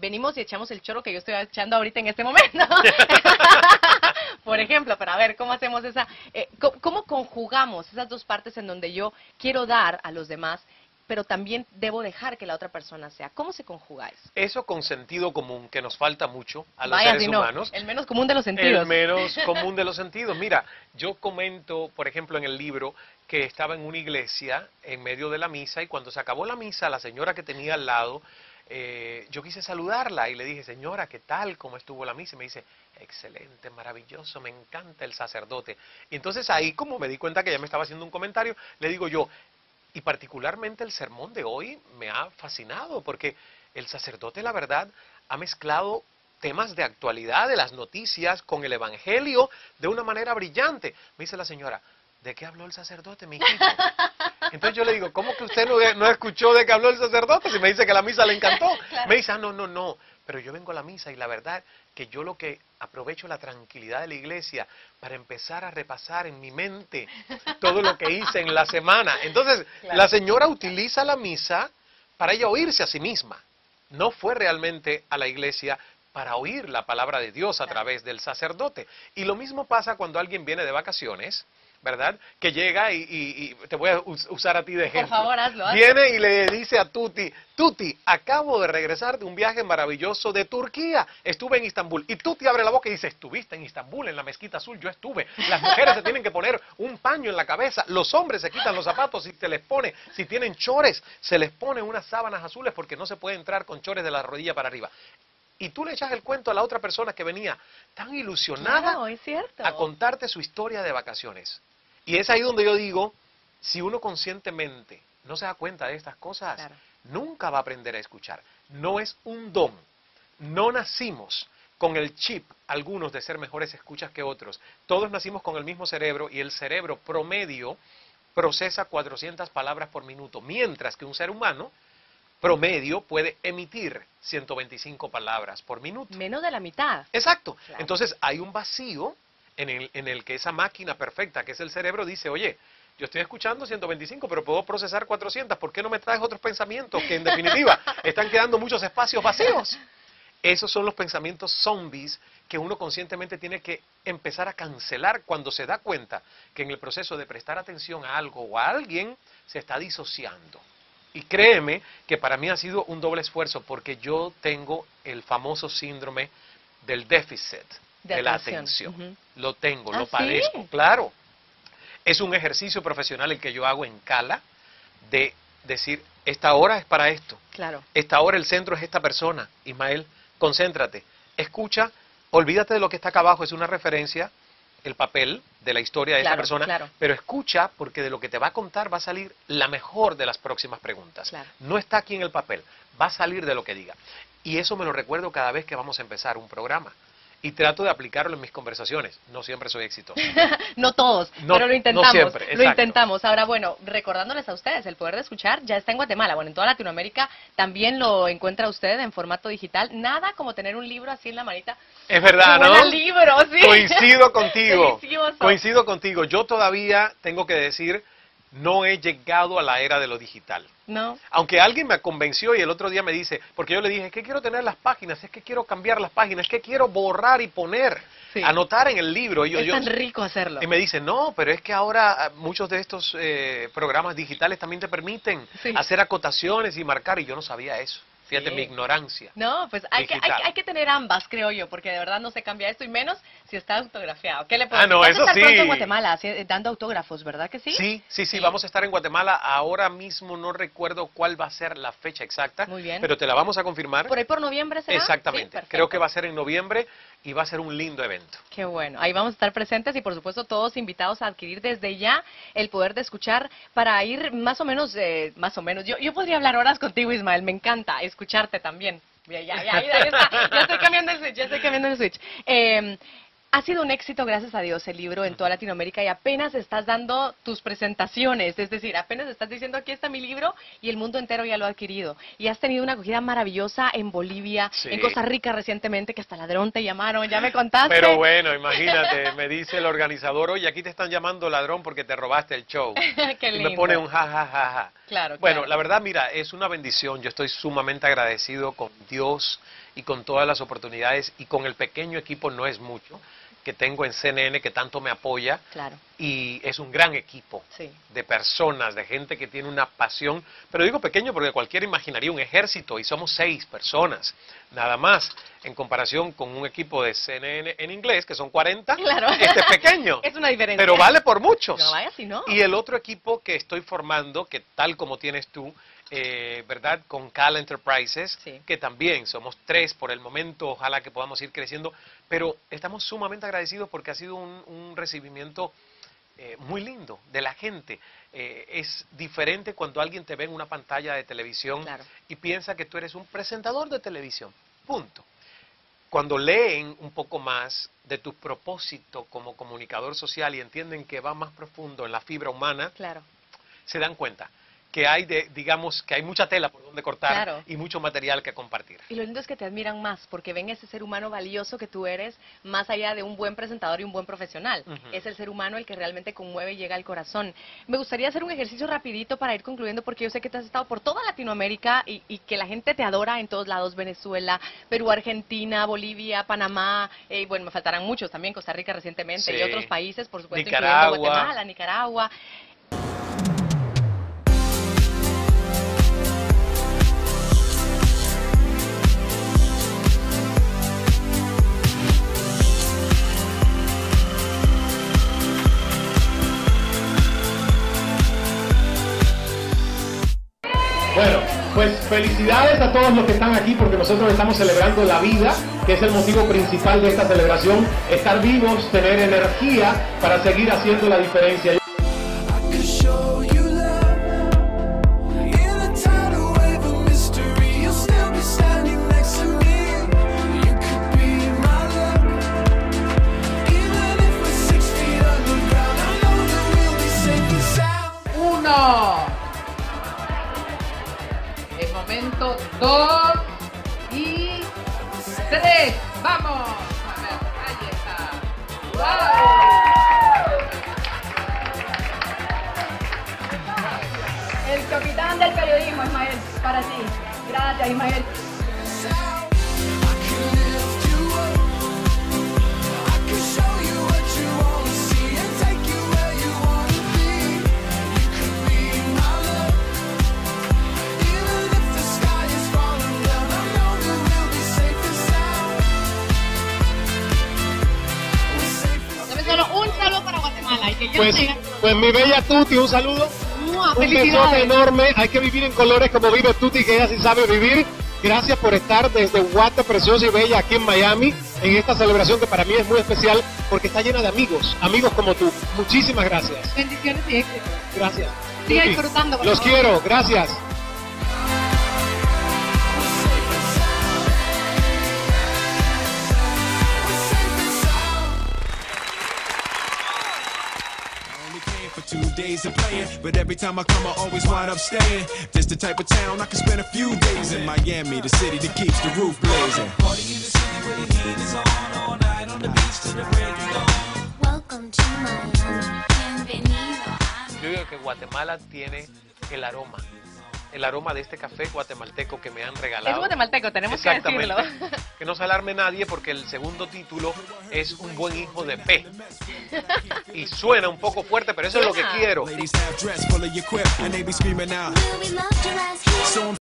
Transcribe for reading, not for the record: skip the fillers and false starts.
venimos y echamos el choro que yo estoy echando ahorita en este momento. Por ejemplo, pero a ver, ¿cómo hacemos esa, cómo conjugamos esas dos partes en donde yo quiero dar a los demás, pero también debo dejar que la otra persona sea? ¿Cómo se conjuga eso? Eso con sentido común, que nos falta mucho a los Vaya, seres si no, humanos. el menos común de los sentidos. El menos común de los sentidos. Mira, yo comento, por ejemplo, en el libro, que estaba en una iglesia en medio de la misa y cuando se acabó la misa, la señora que tenía al lado, yo quise saludarla y le dije, señora, ¿qué tal? ¿Cómo estuvo la misa? Y me dice, excelente, maravilloso, me encanta el sacerdote. Y entonces ahí, como me di cuenta que ella me estaba haciendo un comentario, le digo yo, y particularmente el sermón de hoy me ha fascinado, porque el sacerdote, la verdad, ha mezclado temas de actualidad, de las noticias, con el evangelio, de una manera brillante. Me dice la señora, ¿de qué habló el sacerdote, mi hijito? Entonces yo le digo, ¿cómo que usted no escuchó de qué habló el sacerdote? Si me dice que la misa le encantó. Claro. Me dice, no, pero yo vengo a la misa y la verdad que yo lo que aprovecho la tranquilidad de la iglesia para empezar a repasar en mi mente todo lo que hice en la semana. Entonces, claro, la señora utiliza la misa para ella oírse a sí misma. No fue realmente a la iglesia para oír la palabra de Dios a través del sacerdote. Y lo mismo pasa cuando alguien viene de vacaciones, ¿verdad? Que llega y te voy a usar a ti de ejemplo. Por favor, hazlo. Viene y le dice a Tuti, Tuti, acabo de regresar de un viaje maravilloso de Turquía, estuve en Istambul. Y Tuti abre la boca y dice, estuviste en Istambul, en la Mezquita Azul, yo estuve. Las mujeres se tienen que poner un paño en la cabeza, los hombres se quitan los zapatos y se les pone, si tienen chores, se les pone unas sábanas azules porque no se puede entrar con chores de la rodilla para arriba. Y tú le echas el cuento a la otra persona que venía tan ilusionada Claro, es cierto, a contarte su historia de vacaciones. Y es ahí donde yo digo, si uno conscientemente no se da cuenta de estas cosas, claro, nunca va a aprender a escuchar. No es un don. No nacimos con el chip, algunos de ser mejores escuchas que otros. Todos nacimos con el mismo cerebro y el cerebro promedio procesa 400 palabras por minuto, mientras que un ser humano promedio puede emitir 125 palabras por minuto. menos de la mitad. Exacto. Claro. Entonces hay un vacío en el que esa máquina perfecta, que es el cerebro, dice, oye, yo estoy escuchando 125, pero puedo procesar 400, ¿por qué no me traes otros pensamientos que en definitiva están quedando muchos espacios vacíos? Esos son los pensamientos zombies que uno conscientemente tiene que empezar a cancelar cuando se da cuenta que en el proceso de prestar atención a algo o a alguien se está disociando. Y créeme que para mí ha sido un doble esfuerzo porque yo tengo el famoso síndrome del déficit de la atención. Lo tengo, lo padezco, ¿sí? Claro. Es un ejercicio profesional el que yo hago en Cala de decir, esta hora es para esto. Claro. Esta hora el centro es esta persona. Ismael, concéntrate, escucha, olvídate de lo que está acá abajo, es una referencia, el papel de la historia de esta persona, claro, pero escucha porque de lo que te va a contar va a salir la mejor de las próximas preguntas. Claro. No está aquí en el papel, va a salir de lo que diga. Y eso me lo recuerdo cada vez que vamos a empezar un programa. Y trato de aplicarlo en mis conversaciones. No siempre soy exitoso. No todos, No, pero lo intentamos. no siempre, lo exacto. intentamos. Ahora, bueno, recordándoles a ustedes, el poder de escuchar ya está en Guatemala. Bueno, en toda Latinoamérica también lo encuentra usted en formato digital. Nada como tener un libro así en la manita. Es verdad, Qué ¿no? buen libro, sí. Coincido contigo. Delicioso. Coincido contigo. Yo todavía tengo que decir, no he llegado a la era de lo digital. No. Aunque alguien me convenció y el otro día me dice, porque yo le dije, es que quiero tener las páginas, es que quiero cambiar las páginas, es que quiero borrar y poner, Sí. anotar en el libro. Y Es tan rico hacerlo. Y me dice, no, pero es que ahora muchos de estos programas digitales también te permiten Sí. hacer acotaciones y marcar, y yo no sabía eso. Fíjate Sí. mi ignorancia. No, pues hay que tener ambas, creo yo, porque de verdad no se cambia esto, y menos si está autografiado. ¿Qué le puedo decir? No, Vas a eso estar sí. pronto en Guatemala dando autógrafos, ¿verdad que sí? Sí, vamos a estar en Guatemala. Ahora mismo no recuerdo cuál va a ser la fecha exacta. Muy bien. Pero te la vamos a confirmar. ¿Por ahí por noviembre será? Exactamente. Sí, Creo que va a ser en noviembre y va a ser un lindo evento. Qué bueno. Ahí vamos a estar presentes y por supuesto todos invitados a adquirir desde ya el poder de escuchar para ir más o menos. Yo podría hablar horas contigo, Ismael. Me encanta escucharte también. Ya está. Ya estoy cambiando el switch. Ha sido un éxito, gracias a Dios, el libro en toda Latinoamérica, y apenas estás dando tus presentaciones, es decir, apenas estás diciendo aquí está mi libro y el mundo entero ya lo ha adquirido. Y has tenido una acogida maravillosa en Bolivia, Sí. en Costa Rica recientemente, que hasta ladrón te llamaron, ya me contaste. Pero bueno, imagínate, me dice el organizador, oye, aquí te están llamando ladrón porque te robaste el show. Qué Y lindo. me pone un ja, ja, ja, ja. Claro, Bueno, claro. la verdad, mira, es una bendición. Yo estoy sumamente agradecido con Dios y con todas las oportunidades y con el pequeño equipo, no es mucho, que tengo en CNN, que tanto me apoya. Claro. Y es un gran equipo Sí. de personas, de gente que tiene una pasión. Pero digo pequeño porque cualquiera imaginaría un ejército y somos 6 personas, nada más, en comparación con un equipo de CNN en inglés, que son 40, Claro. este es pequeño. Es una diferencia. Pero vale por muchos. No vaya si no. Y el otro equipo que estoy formando, que tal como tienes tú, ¿verdad? Con Cal Enterprises, Sí. que también somos 3 por el momento, ojalá que podamos ir creciendo, pero estamos sumamente agradecidos porque ha sido un recibimiento muy lindo de la gente. Es diferente cuando alguien te ve en una pantalla de televisión Claro. y piensa que tú eres un presentador de televisión, punto. Cuando leen un poco más de tu propósito como comunicador social y entienden que va más profundo en la fibra humana, Claro. se dan cuenta que hay, digamos, que hay mucha tela por donde cortar Claro. y mucho material que compartir. Y lo lindo es que te admiran más, porque ven ese ser humano valioso que tú eres, más allá de un buen presentador y un buen profesional. Ujú. Es el ser humano el que realmente conmueve y llega al corazón. Me gustaría hacer un ejercicio rapidito para ir concluyendo, porque yo sé que te has estado por toda Latinoamérica y que la gente te adora en todos lados, Venezuela, Perú, Argentina, Bolivia, Panamá, y bueno, me faltarán muchos también, Costa Rica recientemente, Sí. y otros países, por supuesto, Nicaragua. incluyendo Guatemala, Nicaragua. Bueno, pues felicidades a todos los que están aquí porque nosotros estamos celebrando la vida, que es el motivo principal de esta celebración, estar vivos, tener energía para seguir haciendo la diferencia. El momento 2 y 3. ¡Vamos! A ver, ahí está. ¡Wow! El capitán del periodismo, Ismael, para ti. Gracias, Ismael. Dame solo un saludo para Guatemala y que yo Pues mi bella Tuti, un saludo, un besote enorme. Hay que vivir en colores como vive Tuti, que ella sí sabe vivir. Gracias por estar desde Guate, preciosa y bella, aquí en Miami, en esta celebración que para mí es muy especial porque está llena de amigos, amigos como tú. Muchísimas gracias. Bendiciones y éxito. Gracias. Siga Tuti, disfrutando, por los favor. quiero, gracias. For 2 days of playing, but every time I come, I always wind up staying. This the type of town I can spend a few days in. Miami, the city that keeps the roof blazing. Party in the city where the heat is on all night on the beach till the break of dawn. Welcome to Miami. Bienvenido. Yo digo que Guatemala tiene el aroma de este café guatemalteco que me han regalado. Es guatemalteco, tenemos que Exactamente. decirlo. Que no se alarme nadie porque el segundo título es Un buen hijo de P. Y suena un poco fuerte, pero eso es lo que quiero. Ladies half dressed, full of your quip, and they be screaming out. Will we love your ass here? So I'm